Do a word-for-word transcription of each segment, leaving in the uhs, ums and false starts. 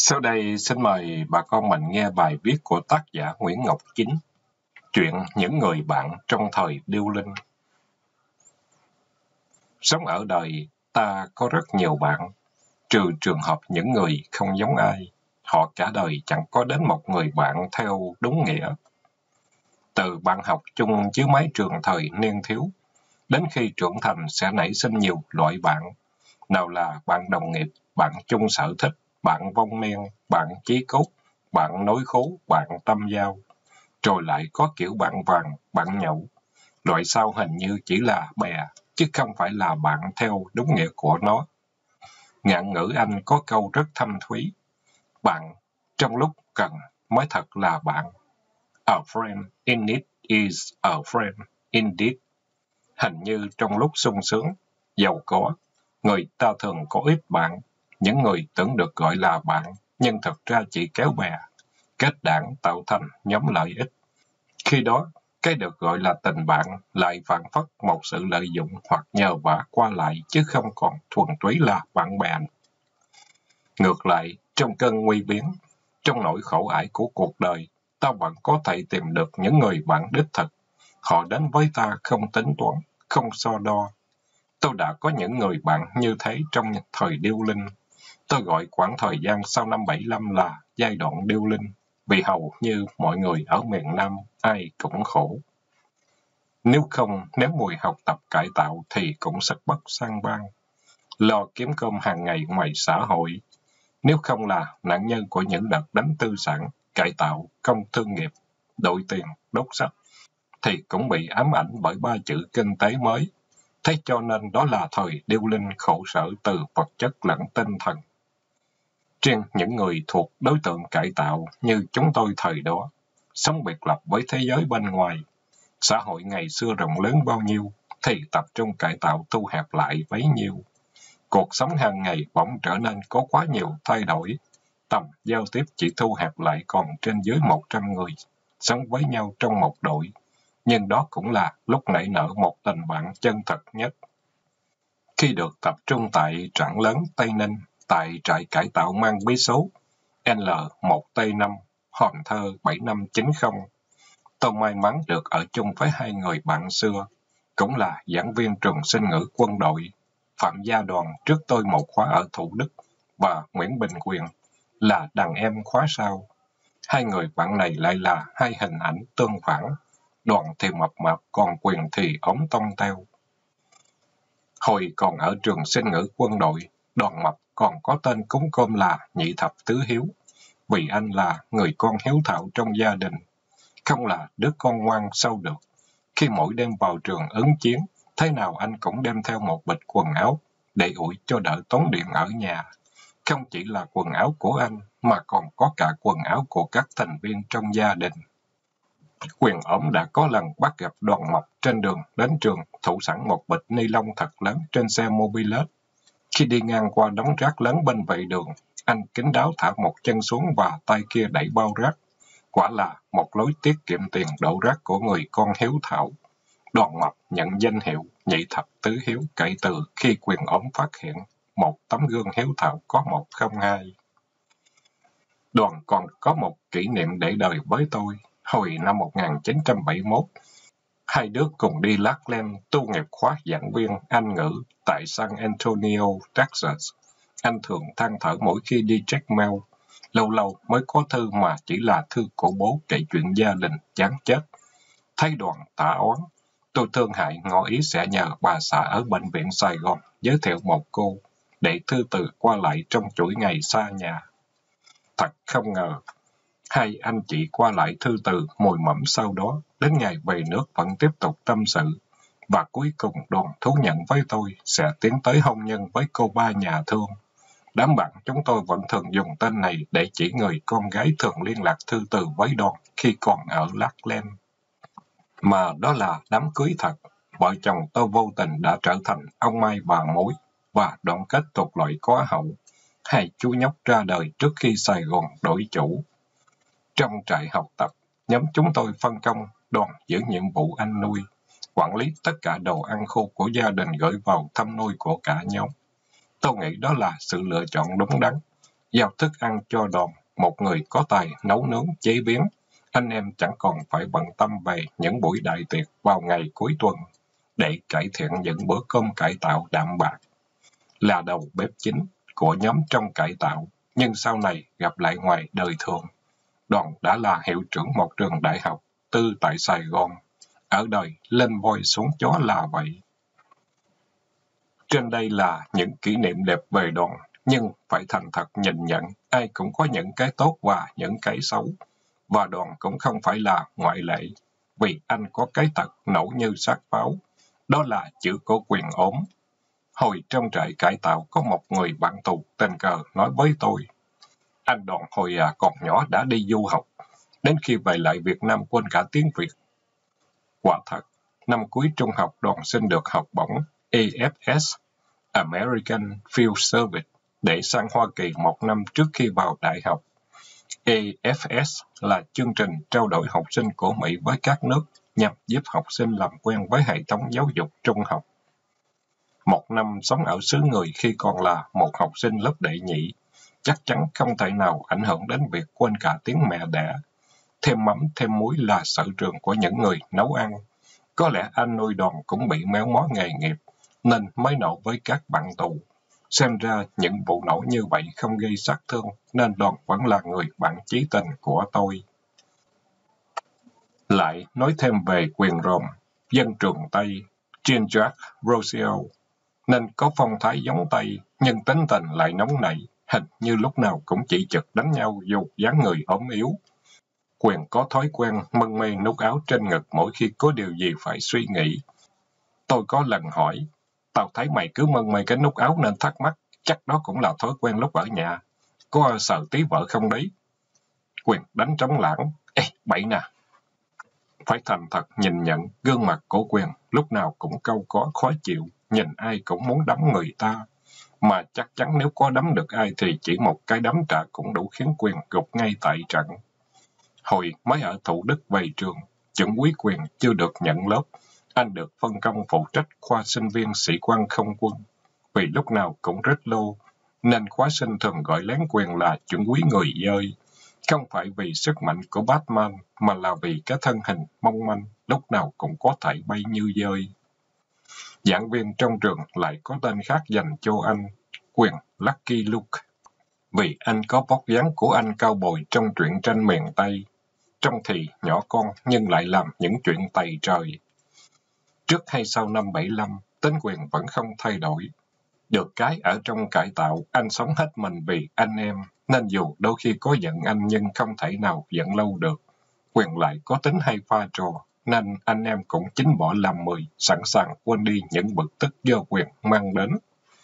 Sau đây xin mời bà con mình nghe bài viết của tác giả Nguyễn Ngọc Chính, chuyện những người bạn trong thời điêu linh. Sống ở đời, ta có rất nhiều bạn, trừ trường hợp những người không giống ai. Họ cả đời chẳng có đến một người bạn theo đúng nghĩa. Từ bạn học chung dưới mái trường thời niên thiếu, đến khi trưởng thành sẽ nảy sinh nhiều loại bạn. Nào là bạn đồng nghiệp, bạn chung sở thích, bạn vong niên, bạn chí cốt, bạn nối khố, bạn tâm giao. Rồi lại có kiểu bạn vàng, bạn nhậu. Loại sau hình như chỉ là bè, chứ không phải là bạn theo đúng nghĩa của nó. Ngạn ngữ Anh có câu rất thâm thúy. Bạn trong lúc cần mới thật là bạn. A friend in need is a friend indeed. Hình như trong lúc sung sướng, giàu có, người ta thường có ít bạn. Những người tưởng được gọi là bạn, nhưng thực ra chỉ kéo bè, kết đảng tạo thành nhóm lợi ích. Khi đó, cái được gọi là tình bạn lại phản phất một sự lợi dụng hoặc nhờ vả qua lại chứ không còn thuần túy là bạn bè. Ngược lại, trong cơn nguy biến, trong nỗi khổ ải của cuộc đời, ta vẫn có thể tìm được những người bạn đích thực. Họ đến với ta không tính toán, không so đo. Tôi đã có những người bạn như thế trong thời điêu linh. Tôi gọi khoảng thời gian sau năm bảy lăm là giai đoạn điêu linh, vì hầu như mọi người ở miền Nam ai cũng khổ. Nếu không, nếu mùi học tập cải tạo thì cũng sức bất sang bang, lo kiếm cơm hàng ngày ngoài xã hội. Nếu không là nạn nhân của những đợt đánh tư sản, cải tạo, công thương nghiệp, đổi tiền, đốt sách, thì cũng bị ám ảnh bởi ba chữ kinh tế mới. Thế cho nên đó là thời điêu linh khổ sở từ vật chất lẫn tinh thần. Riêng những người thuộc đối tượng cải tạo như chúng tôi thời đó, sống biệt lập với thế giới bên ngoài. Xã hội ngày xưa rộng lớn bao nhiêu, thì tập trung cải tạo thu hẹp lại bấy nhiêu. Cuộc sống hàng ngày bỗng trở nên có quá nhiều thay đổi. Tầm giao tiếp chỉ thu hẹp lại còn trên dưới một trăm người, sống với nhau trong một đội. Nhưng đó cũng là lúc nảy nở một tình bạn chân thật nhất. Khi được tập trung tại Trảng Lớn, Tây Ninh, tại trại cải tạo mang bí số L một T năm, Hòn Thơ bảy năm chín không, tôi may mắn được ở chung với hai người bạn xưa, cũng là giảng viên trường sinh ngữ quân đội, Phạm Gia Đoàn trước tôi một khóa ở Thủ Đức, và Nguyễn Bình Quyền là đàn em khóa sau. Hai người bạn này lại là hai hình ảnh tương phản, Đoàn thì mập mạp, còn Quyền thì ốm tông teo. Hồi còn ở trường sinh ngữ quân đội, Đoàn mập còn có tên cúng cơm là Nhị Thập Tứ Hiếu, vì anh là người con hiếu thảo trong gia đình, không là đứa con ngoan sâu được. Khi mỗi đêm vào trường ứng chiến, thế nào anh cũng đem theo một bịch quần áo để ủi cho đỡ tốn điện ở nhà. Không chỉ là quần áo của anh, mà còn có cả quần áo của các thành viên trong gia đình. Quyền ổng đã có lần bắt gặp Đoàn mập trên đường đến trường thủ sẵn một bịch ni lông thật lớn trên xe mobilet. Khi đi ngang qua đống rác lớn bên vệ đường, anh kín đáo thả một chân xuống và tay kia đẩy bao rác. Quả là một lối tiết kiệm tiền đổ rác của người con hiếu thảo. Đoàn mập nhận danh hiệu Nhị Thập Tứ Hiếu kể từ khi Quyền ổng phát hiện một tấm gương hiếu thảo có một không hai. Đoàn còn có một kỷ niệm để đời với tôi. Hồi năm một nghìn chín trăm bảy mươi mốt, hai đứa cùng đi Lackland tu nghiệp khóa giảng viên Anh ngữ tại San Antonio, Texas. Anh thường than thở mỗi khi đi check mail. Lâu lâu mới có thư mà chỉ là thư của bố kể chuyện gia đình chán chết. Thấy Đoàn tả oán, tôi thương hại ngỏ ý sẽ nhờ bà xã ở bệnh viện Sài Gòn giới thiệu một cô để thư từ qua lại trong chuỗi ngày xa nhà. Thật không ngờ, hai anh chị qua lại thư từ mùi mẫm sau đó, đến ngày về nước vẫn tiếp tục tâm sự. Và cuối cùng Đoàn thú nhận với tôi sẽ tiến tới hôn nhân với cô ba nhà thương. Đám bạn chúng tôi vẫn thường dùng tên này để chỉ người con gái thường liên lạc thư từ với Đoàn khi còn ở Lackland. Mà đó là đám cưới thật. Vợ chồng tôi vô tình đã trở thành ông Mai bà mối và đoạn kết thuộc loại có hậu. Hai chú nhóc ra đời trước khi Sài Gòn đổi chủ. Trong trại học tập, nhóm chúng tôi phân công Đoàn giữ nhiệm vụ ăn nuôi, quản lý tất cả đồ ăn khô của gia đình gửi vào thăm nuôi của cả nhóm. Tôi nghĩ đó là sự lựa chọn đúng đắn. giao thức ăn cho đoàn, một người có tài nấu nướng chế biến. Anh em chẳng còn phải bận tâm về những buổi đại tiệc vào ngày cuối tuần để cải thiện những bữa cơm cải tạo đạm bạc. Là đầu bếp chính của nhóm trong cải tạo, nhưng sau này gặp lại ngoài đời thường, Đoàn đã là hiệu trưởng một trường đại học tư tại Sài Gòn. Ở đời lên voi xuống chó là vậy. Trên đây là những kỷ niệm đẹp về Đoàn, nhưng phải thành thật nhìn nhận, ai cũng có những cái tốt và những cái xấu. Và Đoàn cũng không phải là ngoại lệ, vì anh có cái tật nổ như xác pháo, đó là chữ của quyền ốm. Hồi trong trại cải tạo có một người bạn tù tình cờ nói với tôi, anh Đoàn hồi à, còn nhỏ đã đi du học, đến khi về lại Việt Nam quên cả tiếng Việt. Quả thật, năm cuối trung học Đoàn xin được học bổng A F S, American Field Service, để sang Hoa Kỳ một năm trước khi vào đại học. A F S là chương trình trao đổi học sinh của Mỹ với các nước nhằm giúp học sinh làm quen với hệ thống giáo dục trung học. Một năm sống ở xứ người khi còn là một học sinh lớp đệ nhị, chắc chắn không thể nào ảnh hưởng đến việc quên cả tiếng mẹ đẻ. Thêm mắm thêm muối là sở trường của những người nấu ăn. Có lẽ anh nuôi Đoàn cũng bị méo mó nghề nghiệp, nên mới nổ với các bạn tù. Xem ra những vụ nổ như vậy không gây sát thương, nên Đoàn vẫn là người bạn chí tình của tôi. Lại nói thêm về quyền rồng, dân trường Tây, Jean-Jacques Rousseau, nên có phong thái giống Tây, nhưng tính tình lại nóng nảy, hình như lúc nào cũng chỉ trực đánh nhau dù dáng người ốm yếu. Quyền có thói quen mân mê nút áo trên ngực mỗi khi có điều gì phải suy nghĩ. Tôi có lần hỏi, tao thấy mày cứ mân mê cái nút áo nên thắc mắc, chắc đó cũng là thói quen lúc ở nhà. Có sợ tí vợ không đấy? Quyền đánh trống lãng, ê, bậy nè. Phải thành thật nhìn nhận, gương mặt của Quyền lúc nào cũng cau có khó chịu, nhìn ai cũng muốn đấm người ta. Mà chắc chắn nếu có đấm được ai thì chỉ một cái đấm trả cũng đủ khiến Quyền gục ngay tại trận. Hồi mới ở Thủ Đức về trường, chuẩn úy Quyền chưa được nhận lớp. Anh được phân công phụ trách khoa sinh viên sĩ quan không quân. Vì lúc nào cũng rất lô, nên khóa sinh thường gọi lén Quyền là chuẩn úy người dơi. Không phải vì sức mạnh của Batman, mà là vì cái thân hình mong manh, lúc nào cũng có thể bay như dơi. Giảng viên trong trường lại có tên khác dành cho anh, Quyền Lucky Luke, vì anh có vóc dáng của anh cao bồi trong truyện tranh miền Tây. Trông thì nhỏ con nhưng lại làm những chuyện tày trời. Trước hay sau năm bảy lăm, tính Quyền vẫn không thay đổi. Được cái ở trong cải tạo, anh sống hết mình vì anh em, nên dù đôi khi có giận anh nhưng không thể nào giận lâu được. Quyền lại có tính hay pha trò, nên anh em cũng chín bỏ làm mười, sẵn sàng quên đi những bực tức do Quyền mang đến.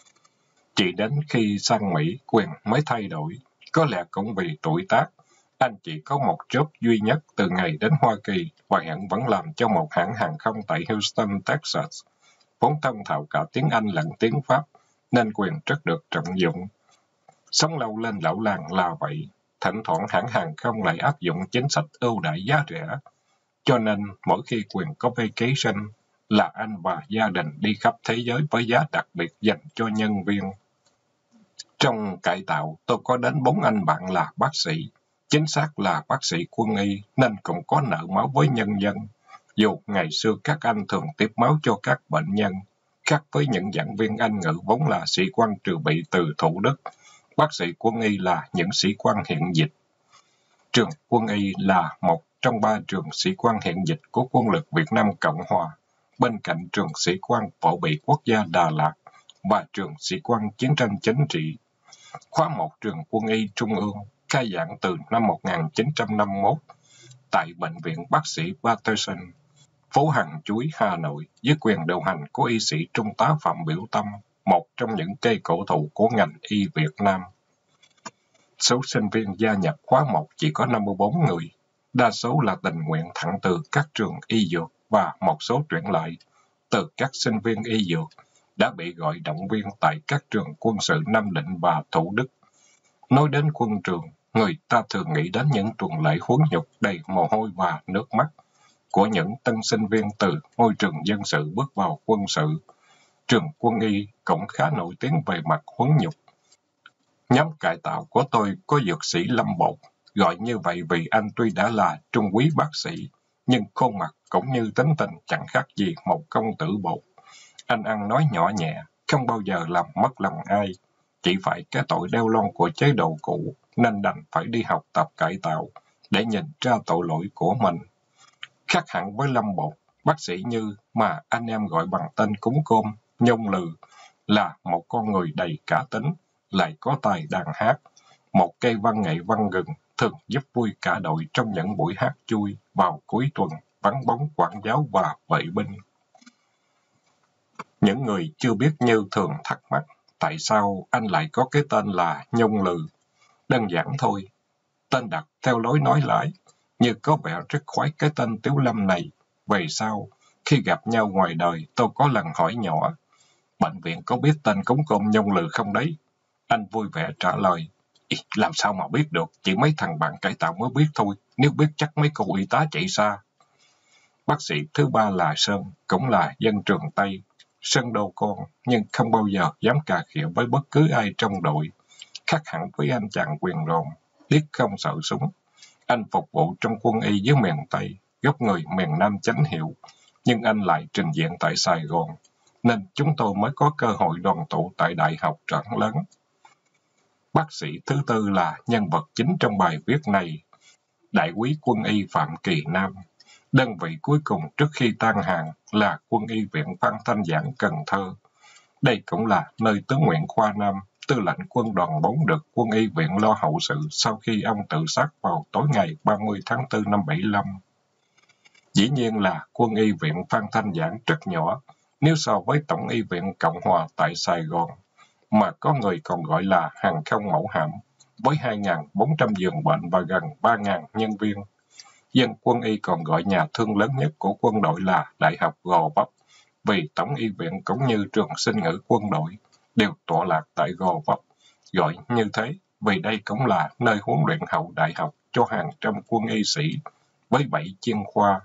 Chỉ đến khi sang Mỹ, Quyền mới thay đổi. Có lẽ cũng vì tuổi tác. Anh chỉ có một job duy nhất từ ngày đến Hoa Kỳ và hiện vẫn làm cho một hãng hàng không tại Houston, Texas. Vốn thông thạo cả tiếng Anh lẫn tiếng Pháp, nên Quyền rất được trọng dụng. Sống lâu lên lão làng là vậy. Thỉnh thoảng hãng hàng không lại áp dụng chính sách ưu đãi giá rẻ. Cho nên mỗi khi Quyền có vacation là anh và gia đình đi khắp thế giới với giá đặc biệt dành cho nhân viên. Trong cải tạo, tôi có đến bốn anh bạn là bác sĩ. Chính xác là bác sĩ quân y nên cũng có nợ máu với nhân dân. Dù ngày xưa các anh thường tiếp máu cho các bệnh nhân, khác với những giảng viên Anh ngữ vốn là sĩ quan trừ bị từ Thủ Đức, bác sĩ quân y là những sĩ quan hiện dịch. Trường quân y là một trong ba trường sĩ quan hiện dịch của quân lực Việt Nam Cộng Hòa, bên cạnh trường sĩ quan phổ bị quốc gia Đà Lạt và trường sĩ quan chiến tranh chính trị. Khóa một trường quân y Trung ương khai giảng từ năm một nghìn chín trăm năm mươi mốt tại Bệnh viện Bác sĩ Patterson, phố Hàng Chuối, Hà Nội, dưới quyền điều hành của y sĩ Trung tá Phạm Biểu Tâm, một trong những cây cổ thụ của ngành y Việt Nam. Số sinh viên gia nhập khóa một chỉ có năm mươi bốn người, đa số là tình nguyện thẳng từ các trường y dược và một số chuyển lại từ các sinh viên y dược đã bị gọi động viên tại các trường quân sự Nam Định và Thủ Đức. Nói đến quân trường, người ta thường nghĩ đến những tuần lễ huấn nhục đầy mồ hôi và nước mắt của những tân sinh viên từ môi trường dân sự bước vào quân sự. Trường quân y cũng khá nổi tiếng về mặt huấn nhục. Nhóm cải tạo của tôi có dược sĩ Lâm Bột, gọi như vậy vì anh tuy đã là trung úy bác sĩ, nhưng khuôn mặt cũng như tính tình chẳng khác gì một công tử bột. Anh ăn nói nhỏ nhẹ, không bao giờ làm mất lòng ai. Chỉ phải cái tội đeo lon của chế độ cũ, nên đành phải đi học tập cải tạo, để nhìn ra tội lỗi của mình. Khác hẳn với Lâm Bột, bác sĩ Như mà anh em gọi bằng tên cúng cơm, Nhung Lừ, là một con người đầy cá tính, lại có tài đàn hát. Một cây văn nghệ văn gừng thường giúp vui cả đội trong những buổi hát chui vào cuối tuần, vắng bóng quản giáo và vệ binh. Những người chưa biết Như thường thắc mắc, tại sao anh lại có cái tên là Nhung Lừ? Đơn giản thôi, tên đặt theo lối nói lãi, Như có vẻ rất khoái cái tên Tiếu Lâm này. Về sau, khi gặp nhau ngoài đời, tôi có lần hỏi nhỏ, bệnh viện có biết tên cúng cơm Nhung Lừ không đấy? Anh vui vẻ trả lời, làm sao mà biết được, chỉ mấy thằng bạn cải tạo mới biết thôi, nếu biết chắc mấy cô y tá chạy xa. Bác sĩ thứ ba là Sơn, cũng là dân trường Tây. Sơn đô con, nhưng không bao giờ dám cà khịa với bất cứ ai trong đội. Khác hẳn với anh chàng quyền rồn, biết không sợ súng. Anh phục vụ trong quân y dưới miền Tây, gốc người miền Nam chánh hiệu, nhưng anh lại trình diện tại Sài Gòn, nên chúng tôi mới có cơ hội đoàn tụ tại đại học Trảng Lớn. Bác sĩ thứ tư là nhân vật chính trong bài viết này, đại úy quân y Phạm Kỳ Nam. Đơn vị cuối cùng trước khi tan hàng là quân y viện Phan Thanh Giảng Cần Thơ. Đây cũng là nơi tướng Nguyễn Khoa Nam, tư lệnh quân đoàn bốn được quân y viện lo hậu sự sau khi ông tự sát vào tối ngày ba mươi tháng tư năm bảy mươi lăm. Dĩ nhiên là quân y viện Phan Thanh Giảng rất nhỏ nếu so với Tổng y viện Cộng Hòa tại Sài Gòn, mà có người còn gọi là hàng không mẫu hạm, với hai nghìn bốn trăm giường bệnh và gần ba nghìn nhân viên. Dân quân y còn gọi nhà thương lớn nhất của quân đội là Đại học Gò Vấp, vì Tổng y viện cũng như trường sinh ngữ quân đội đều tọa lạc tại Gò Vấp. Gọi như thế vì đây cũng là nơi huấn luyện hậu đại học cho hàng trăm quân y sĩ với bảy chuyên khoa.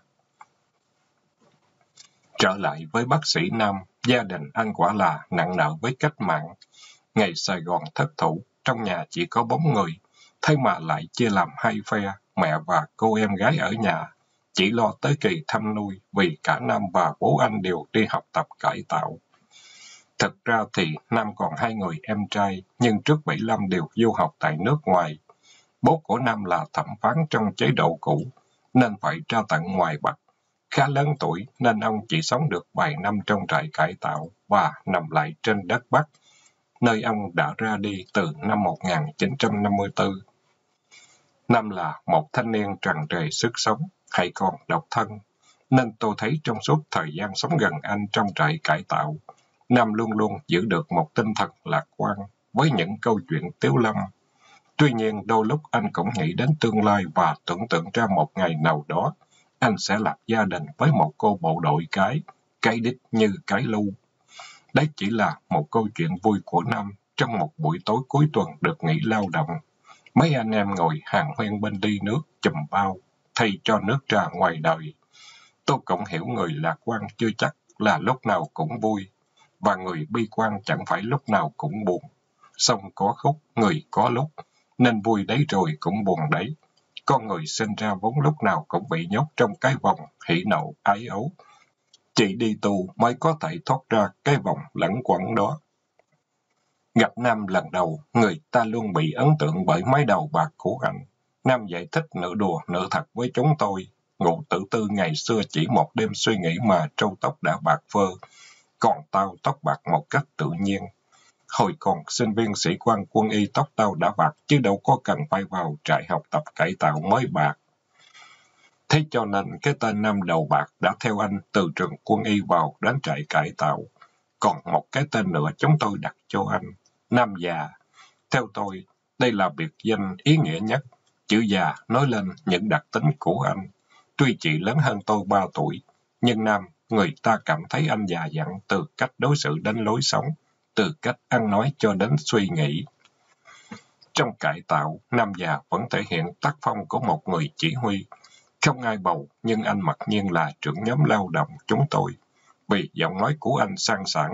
Trở lại với bác sĩ Nam, gia đình anh quả là nặng nợ với cách mạng. Ngày Sài Gòn thất thủ, trong nhà chỉ có bốn người, thế mà lại chia làm hai phe, mẹ và cô em gái ở nhà, chỉ lo tới kỳ thăm nuôi vì cả Nam và bố anh đều đi học tập cải tạo. Thực ra thì Nam còn hai người em trai, nhưng trước bảy mươi lăm đều du học tại nước ngoài. Bố của Nam là thẩm phán trong chế độ cũ, nên phải ra tận ngoài Bắc. Khá lớn tuổi nên ông chỉ sống được vài năm trong trại cải tạo và nằm lại trên đất Bắc, nơi ông đã ra đi từ năm một nghìn chín trăm năm mươi tư. Nam là một thanh niên tràn trề sức sống, hay còn độc thân, nên tôi thấy trong suốt thời gian sống gần anh trong trại cải tạo, Nam luôn luôn giữ được một tinh thần lạc quan với những câu chuyện tiếu lâm. Tuy nhiên, đôi lúc anh cũng nghĩ đến tương lai và tưởng tượng ra một ngày nào đó, anh sẽ lập gia đình với một cô bộ đội cái, cái đích như cái lu. Đấy chỉ là một câu chuyện vui của Nam trong một buổi tối cuối tuần được nghỉ lao động. Mấy anh em ngồi hàng huyên bên ly nước chùm bao, thay cho nước trà ngoài đời. Tôi cũng hiểu người lạc quan chưa chắc là lúc nào cũng vui, và người bi quan chẳng phải lúc nào cũng buồn. Sông có khúc, người có lúc, nên vui đấy rồi cũng buồn đấy. Con người sinh ra vốn lúc nào cũng bị nhốt trong cái vòng hỉ nộ ái ố. Chỉ đi tù mới có thể thoát ra cái vòng lẩn quẩn đó. Gặp Nam lần đầu, người ta luôn bị ấn tượng bởi mái đầu bạc của anh. Nam giải thích nửa đùa nửa thật với chúng tôi. Ngụ Tử Tư ngày xưa chỉ một đêm suy nghĩ mà trâu tóc đã bạc phơ, còn tao tóc bạc một cách tự nhiên. Hồi còn sinh viên sĩ quan quân y tóc tao đã bạc, chứ đâu có cần phải vào trại học tập cải tạo mới bạc. Thế cho nên cái tên Nam đầu bạc đã theo anh từ trường quân y vào đến trại cải tạo. Còn một cái tên nữa chúng tôi đặt cho anh, Nam già. Theo tôi, đây là biệt danh ý nghĩa nhất. Chữ già nói lên những đặc tính của anh. Tuy chỉ lớn hơn tôi ba tuổi, nhưng Nam, người ta cảm thấy anh già dặn từ cách đối xử đến lối sống, từ cách ăn nói cho đến suy nghĩ. Trong cải tạo, Nam già vẫn thể hiện tác phong của một người chỉ huy. Không ai bầu, nhưng anh mặc nhiên là trưởng nhóm lao động chúng tôi. Vì giọng nói của anh sang sảng,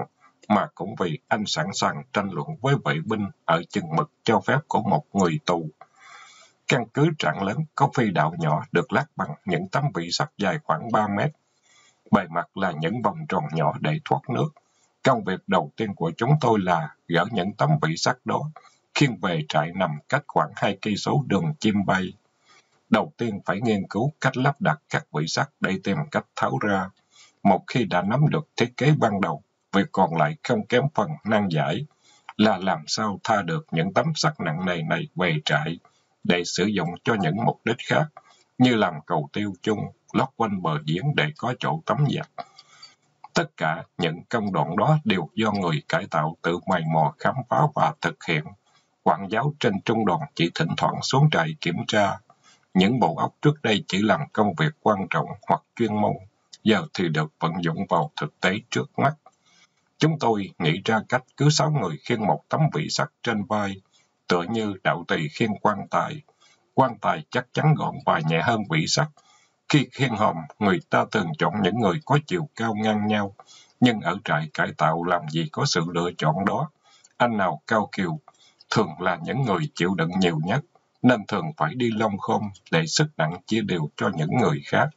mà cũng vì anh sẵn sàng tranh luận với vệ binh ở chừng mực cho phép của một người tù. Căn cứ Trảng Lớn có phi đạo nhỏ được lát bằng những tấm vỉ sắt dài khoảng ba mét. Bề mặt là những vòng tròn nhỏ để thoát nước. Công việc đầu tiên của chúng tôi là gỡ những tấm vỉ sắt đó, khiêng về trại nằm cách khoảng hai cây số đường chim bay. Đầu tiên phải nghiên cứu cách lắp đặt các vỉ sắt để tìm cách tháo ra. Một khi đã nắm được thiết kế ban đầu, việc còn lại không kém phần nan giải là làm sao tha được những tấm sắt nặng nề này về trại để sử dụng cho những mục đích khác, như làm cầu tiêu chung, lót quanh bờ giếng để có chỗ tắm giặt. Tất cả những công đoạn đó đều do người cải tạo tự mày mò khám phá và thực hiện. Quản giáo trên trung đoàn chỉ thỉnh thoảng xuống trại kiểm tra. Những bộ óc trước đây chỉ làm công việc quan trọng hoặc chuyên môn, giờ thì được vận dụng vào thực tế trước mắt. Chúng tôi nghĩ ra cách cứ sáu người khiêng một tấm vỉ sắt trên vai, tựa như đạo tỳ khiêng quan tài. Quan tài chắc chắn gọn và nhẹ hơn vỉ sắt. Khi khiêng hòm, người ta thường chọn những người có chiều cao ngang nhau, nhưng ở trại cải tạo làm gì có sự lựa chọn đó. Anh nào cao kiều, thường là những người chịu đựng nhiều nhất, nên thường phải đi lông khom để sức nặng chia đều cho những người khác.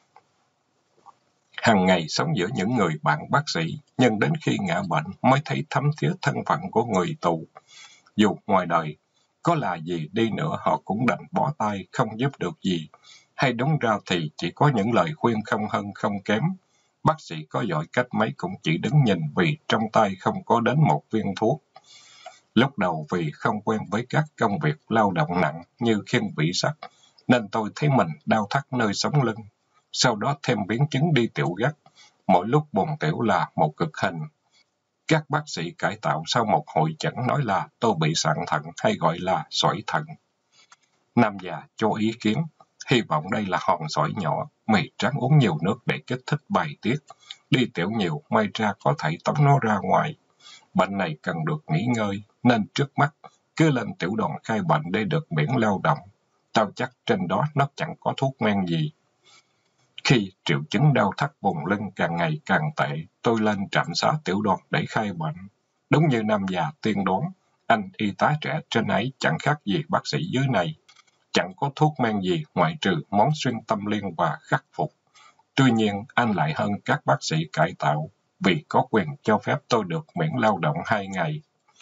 Hàng ngày sống giữa những người bạn bác sĩ, nhưng đến khi ngã bệnh mới thấy thấm thía thân phận của người tù. Dù ngoài đời có là gì đi nữa, họ cũng đành bỏ tay, không giúp được gì. Hay đúng ra thì chỉ có những lời khuyên không hơn không kém. Bác sĩ có giỏi cách mấy cũng chỉ đứng nhìn vì trong tay không có đến một viên thuốc. Lúc đầu vì không quen với các công việc lao động nặng như khiêng vỉ sắt, nên tôi thấy mình đau thắt nơi sống lưng. Sau đó thêm biến chứng đi tiểu gắt. Mỗi lúc buồn tiểu là một cực hình. Các bác sĩ cải tạo sau một hội chẩn nói là tôi bị sạn thận hay gọi là sỏi thận. Nam già cho ý kiến, hy vọng đây là hòn sỏi nhỏ, mày ráng uống nhiều nước để kích thích bài tiết. Đi tiểu nhiều, may ra có thể tống nó ra ngoài. Bệnh này cần được nghỉ ngơi, nên trước mắt cứ lên tiểu đoàn khai bệnh để được miễn lao động. Tao chắc trên đó nó chẳng có thuốc men gì. Khi triệu chứng đau thắt vùng lưng càng ngày càng tệ, tôi lên trạm xá tiểu đoàn để khai bệnh. Đúng như Nam già tiên đoán, anh y tá trẻ trên ấy chẳng khác gì bác sĩ dưới này. Chẳng có thuốc men gì ngoại trừ món xuyên tâm liên và khắc phục. Tuy nhiên, anh lại hơn các bác sĩ cải tạo, vì có quyền cho phép tôi được miễn lao động hai ngày.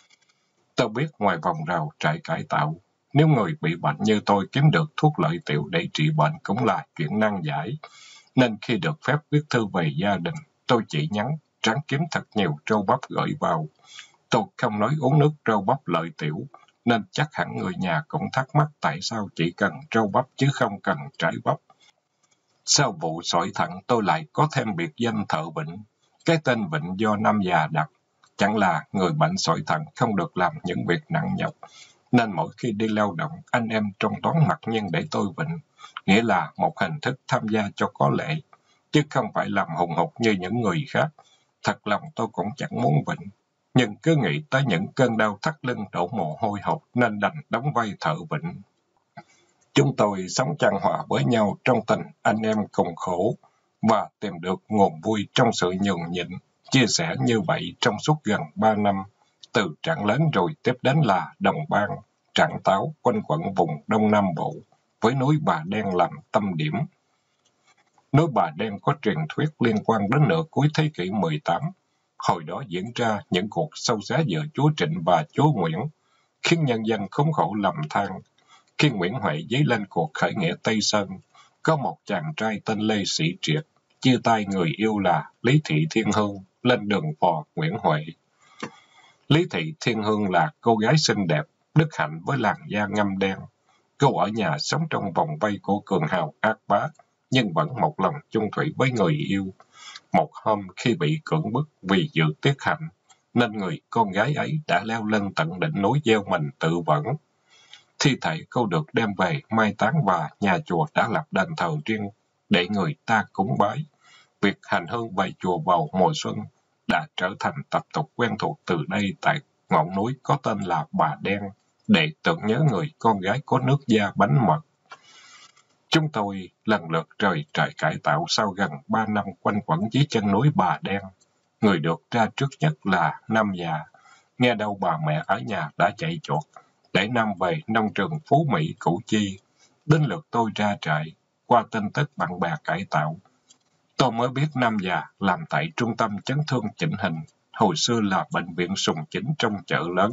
Tôi biết ngoài vòng rào trại cải tạo, nếu người bị bệnh như tôi kiếm được thuốc lợi tiểu để trị bệnh cũng là chuyện nan giải. Nên khi được phép viết thư về gia đình, tôi chỉ nhắn, ráng kiếm thật nhiều trâu bắp gửi vào. Tôi không nói uống nước trâu bắp lợi tiểu, nên chắc hẳn người nhà cũng thắc mắc tại sao chỉ cần trâu bắp chứ không cần trái bắp. Sau vụ sỏi thận tôi lại có thêm biệt danh thợ Vịnh. Cái tên Vịnh do Nam già đặt, chẳng là người bệnh sỏi thận không được làm những việc nặng nhọc. Nên mỗi khi đi lao động, anh em trong toán mặc nhiên để tôi Vịnh, nghĩa là một hình thức tham gia cho có lệ, chứ không phải làm hùng hục như những người khác. Thật lòng tôi cũng chẳng muốn Vịnh, nhưng cứ nghĩ tới những cơn đau thắt lưng đổ mồ hôi hột nên đành đóng vai thợ Vịnh. Chúng tôi sống chan hòa với nhau trong tình anh em cùng khổ và tìm được nguồn vui trong sự nhường nhịn, chia sẻ như vậy trong suốt gần ba năm, từ Trảng Lớn rồi tiếp đến là Đồng Ban, Trảng Táo quanh quẩn vùng Đông Nam Bộ, với núi Bà Đen làm tâm điểm. Núi Bà Đen có truyền thuyết liên quan đến nửa cuối thế kỷ mười tám. Hồi đó diễn ra những cuộc sâu xé giữa chúa Trịnh và chúa Nguyễn, khiến nhân dân khốn khổ lầm than. Khi Nguyễn Huệ dấy lên cuộc khởi nghĩa Tây Sơn, có một chàng trai tên Lê Sĩ Triệt, chia tay người yêu là Lý Thị Thiên Hương, lên đường phò Nguyễn Huệ. Lý Thị Thiên Hương là cô gái xinh đẹp, đức hạnh với làn da ngăm đen. Cô ở nhà sống trong vòng vây của cường hào ác bá, nhưng vẫn một lòng chung thủy với người yêu. Một hôm khi bị cưỡng bức vì dự tiết hạnh, nên người con gái ấy đã leo lên tận đỉnh núi gieo mình tự vẫn. Thi thể cô được đem về mai táng và nhà chùa đã lập đền thờ riêng để người ta cúng bái. Việc hành hương về chùa vào mùa xuân đã trở thành tập tục quen thuộc từ đây tại ngọn núi có tên là Bà Đen, để tưởng nhớ người con gái có nước da bánh mật. Chúng tôi lần lượt rời trại cải tạo sau gần ba năm quanh quẩn dưới chân núi Bà Đen. Người được ra trước nhất là Nam già. Nghe đâu bà mẹ ở nhà đã chạy chuột, để Nam về nông trường Phú Mỹ Củ Chi. Đến lượt tôi ra trại, qua tin tức bạn bè cải tạo. Tôi mới biết Nam già làm tại trung tâm chấn thương chỉnh hình, hồi xưa là bệnh viện Sùng Chỉnh trong chợ lớn.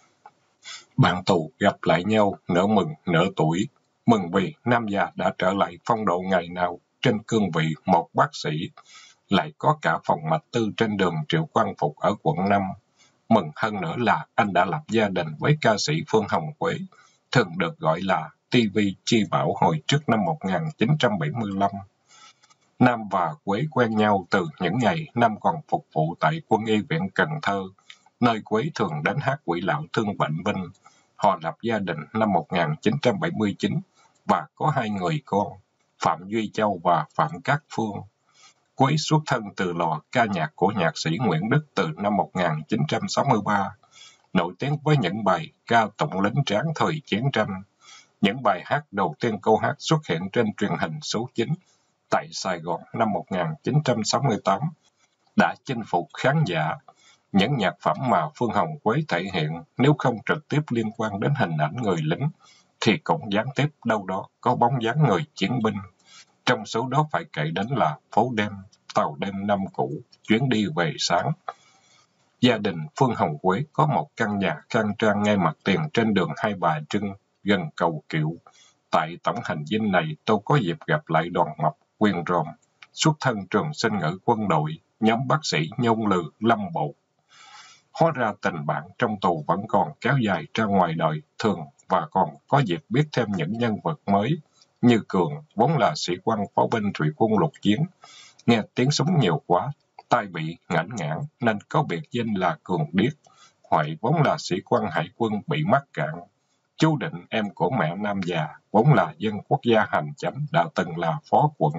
Bạn tù gặp lại nhau, nửa mừng, nửa tuổi. Mừng vì Nam già đã trở lại phong độ ngày nào trên cương vị một bác sĩ, lại có cả phòng mạch tư trên đường Triệu Quang Phục ở quận năm. Mừng hơn nữa là anh đã lập gia đình với ca sĩ Phương Hồng Quế, thường được gọi là ti vi Chi Bảo hồi trước năm một nghìn chín trăm bảy mươi lăm. Nam và Quế quen nhau từ những ngày Nam còn phục vụ tại Quân y viện Cần Thơ, nơi Quế thường đến hát quỹ lão thương bệnh binh. Họ lập gia đình năm một nghìn chín trăm bảy mươi chín và có hai người con, Phạm Duy Châu và Phạm Cát Phương. Quế xuất thân từ lò ca nhạc của nhạc sĩ Nguyễn Đức từ năm một nghìn chín trăm sáu mươi ba, nổi tiếng với những bài ca tụng lính tráng thời chiến tranh. Những bài hát đầu tiên cô hát xuất hiện trên truyền hình số chín tại Sài Gòn năm một nghìn chín trăm sáu mươi tám đã chinh phục khán giả. Những nhạc phẩm mà Phương Hồng Quế thể hiện nếu không trực tiếp liên quan đến hình ảnh người lính, thì cũng gián tiếp đâu đó có bóng dáng người chiến binh. Trong số đó phải kể đến là Phố Đêm, Tàu Đêm Năm Cũ, Chuyến Đi Về Sáng. Gia đình Phương Hồng Quế có một căn nhà khang trang ngay mặt tiền trên đường Hai Bà Trưng, gần cầu Kiệu. Tại tổng hành dinh này, tôi có dịp gặp lại Đoàn Mập, Quyền Ròm, xuất thân trường sinh ngữ quân đội, nhóm bác sĩ Nhung Lừ, Lâm Bộ. Hóa ra tình bạn trong tù vẫn còn kéo dài ra ngoài đời thường, và còn có dịp biết thêm những nhân vật mới, như Cường, vốn là sĩ quan pháo binh thủy quân lục chiến. Nghe tiếng súng nhiều quá, tai bị ngãn ngãn nên có biệt danh là Cường Điếc. Hoài vốn là sĩ quan hải quân bị mắc cạn. Chú Định, em của mẹ Nam già, vốn là dân quốc gia hành chánh, đã từng là phó quận.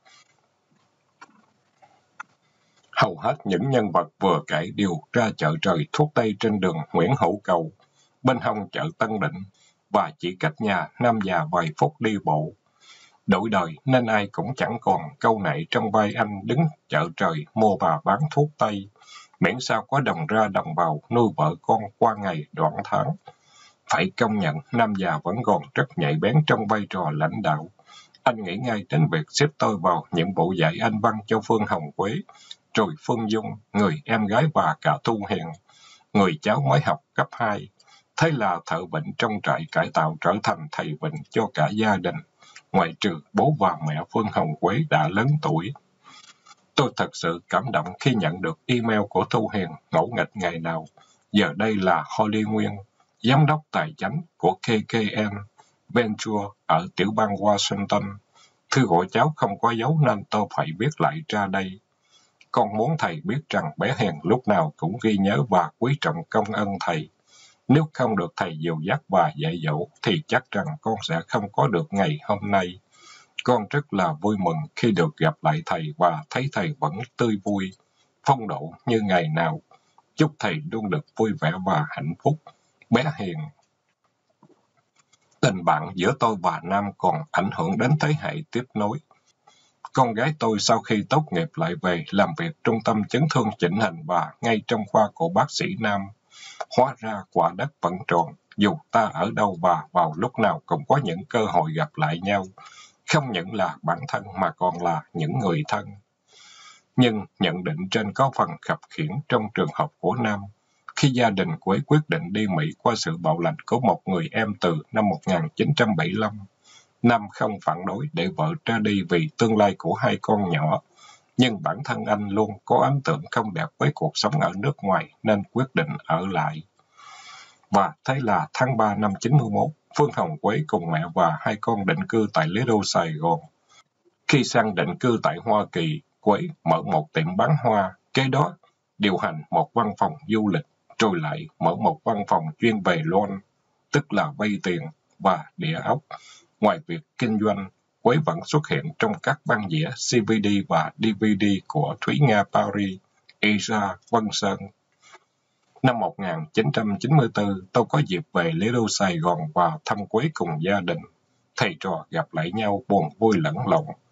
Hầu hết những nhân vật vừa kể đều ra chợ trời thuốc tây trên đường Nguyễn Hữu Cầu, bên hông chợ Tân Định, và chỉ cách nhà Nam già vài phút đi bộ. Đổi đời nên ai cũng chẳng còn câu nệ trong vai anh đứng chợ trời mua bà bán thuốc tây, miễn sao có đồng ra đồng vào nuôi vợ con qua ngày đoạn tháng. Phải công nhận Nam già vẫn còn rất nhạy bén trong vai trò lãnh đạo. Anh nghĩ ngay đến việc xếp tôi vào nhiệm vụ dạy Anh văn cho Phương Hồng Quế, rồi Phương Dung, người em gái, và cả Thu Hiền, người cháu mới học cấp hai. Thế là thợ bệnh trong trại cải tạo trở thành thầy bệnh cho cả gia đình, ngoại trừ bố và mẹ Phương Hồng Quế đã lớn tuổi. Tôi thật sự cảm động khi nhận được email của Thu Hiền ngẫu nghịch ngày nào. Giờ đây là Holly Nguyên, giám đốc tài chánh của K K N Venture ở tiểu bang Washington. Thư của cháu không có dấu nên tôi phải viết lại ra đây. Con muốn thầy biết rằng bé Hiền lúc nào cũng ghi nhớ và quý trọng công ơn thầy. Nếu không được thầy dìu dắt và dạy dỗ thì chắc rằng con sẽ không có được ngày hôm nay. Con rất là vui mừng khi được gặp lại thầy và thấy thầy vẫn tươi vui, phong độ như ngày nào. Chúc thầy luôn được vui vẻ và hạnh phúc. Bé Hiền. Tình bạn giữa tôi và Nam còn ảnh hưởng đến thế hệ tiếp nối. Con gái tôi sau khi tốt nghiệp lại về làm việc trung tâm chấn thương chỉnh hình và ngay trong khoa của bác sĩ Nam. Hóa ra quả đất vẫn tròn, dù ta ở đâu và vào lúc nào cũng có những cơ hội gặp lại nhau. Không những là bản thân mà còn là những người thân. Nhưng nhận định trên có phần khập khiễng trong trường hợp của Nam. Khi gia đình của ấy quyết định đi Mỹ qua sự bảo lãnh của một người em từ năm một nghìn chín trăm bảy mươi lăm, Nam không phản đối để vợ ra đi vì tương lai của hai con nhỏ. Nhưng bản thân anh luôn có ấn tượng không đẹp với cuộc sống ở nước ngoài nên quyết định ở lại. Và thế là tháng ba năm chín mươi mốt, Phương Hồng Quế cùng mẹ và hai con định cư tại Lido, Sài Gòn. Khi sang định cư tại Hoa Kỳ, Quế mở một tiệm bán hoa, kế đó điều hành một văn phòng du lịch, rồi lại mở một văn phòng chuyên về loan, tức là vay tiền và địa ốc. Ngoài việc kinh doanh, Quế vẫn xuất hiện trong các băng đĩa xê vê đê và đê vê đê của Thúy Nga Paris, Asia, Vân Sơn. Năm một nghìn chín trăm chín mươi tư, tôi có dịp về Lido, Sài Gòn và thăm Quế cùng gia đình. Thầy trò gặp lại nhau buồn vui lẫn lộn.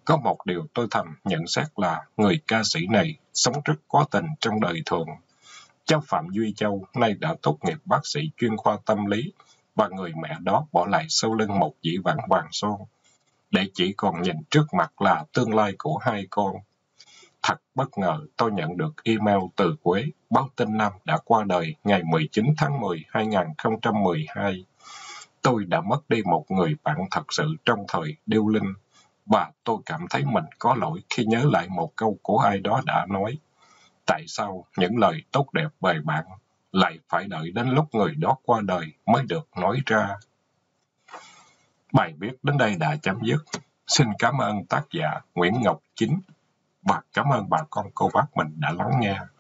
Có một điều tôi thầm nhận xét là người ca sĩ này sống rất có tình trong đời thường. Cháu Phạm Duy Châu nay đã tốt nghiệp bác sĩ chuyên khoa tâm lý, và người mẹ đó bỏ lại sau lưng một dĩ vãng vàng son, để chỉ còn nhìn trước mặt là tương lai của hai con. Thật bất ngờ tôi nhận được email từ Quế, báo tin Nam đã qua đời ngày mười chín tháng mười năm hai nghìn không trăm mười hai. Tôi đã mất đi một người bạn thật sự trong thời điêu linh, và tôi cảm thấy mình có lỗi khi nhớ lại một câu của ai đó đã nói. Tại sao những lời tốt đẹp về bạn lại phải đợi đến lúc người đó qua đời mới được nói ra? Bài viết đến đây đã chấm dứt. Xin cảm ơn tác giả Nguyễn Ngọc Chính và cảm ơn bà con cô bác mình đã lắng nghe.